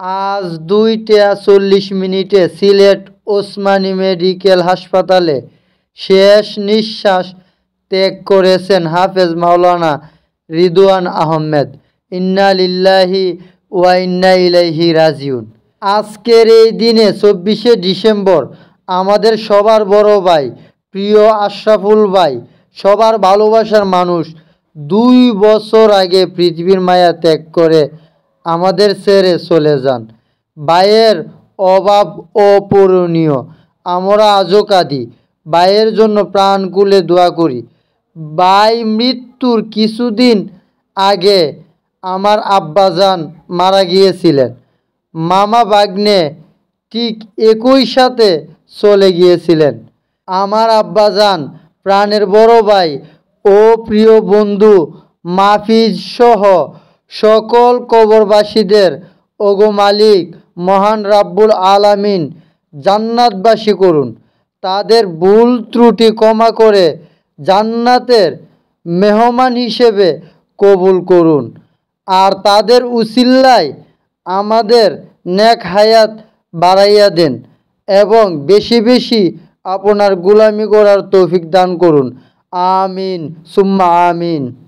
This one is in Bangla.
আজ 2টা 40 মিনিটে সিলেট ওসমানী মেডিকেল হাসপাতালে শেষ নিঃশ্বাস ত্যাগ করেছেন হাফেজ মাওলানা রিদওয়ান আহমেদ। ইন্না লিল্লাহি ওয়া ইন্না ইলাইহি রাজিউন। আজকের এই দিনে 24শে ডিসেম্বর আমাদের সবার বড় ভাই, প্রিয় আশরাফুল ভাই, সবার ভালোবাসার মানুষ 2 বছর আগে পৃথিবীর মায়া ত্যাগ করে আমাদের ছেড়ে চলে যান। ভাইয়ের অভাব অপূরণীয়। আমরা আজও কাঁদি, ভাইয়ের জন্য প্রাণ খুলে দোয়া করি। ভাই মৃত্যুর কিছুদিন আগে আমার আব্বাজান মারা গিয়েছিলেন। মামা ভাগ্নে ঠিক একই সাথে চলে গিয়েছিলেন। আমার আব্বাজান প্রাণের বড় ভাই ও প্রিয় বন্ধু মাহফিজ সহ সকল কবরবাসীদের ওগো মালিক মহান রাব্বুল আলামিন জান্নাতবাসী করুন। তাদের ভুল ত্রুটি ক্ষমা করে জান্নাতের মেহমান হিসেবে কবুল করুন। আর তাদের উসিলায় আমাদের নেক হায়াত বাড়াইয়া দেন এবং বেশি বেশি আপনার গোলামি করার তৌফিক দান করুন। আমিন সুম্মা আমিন।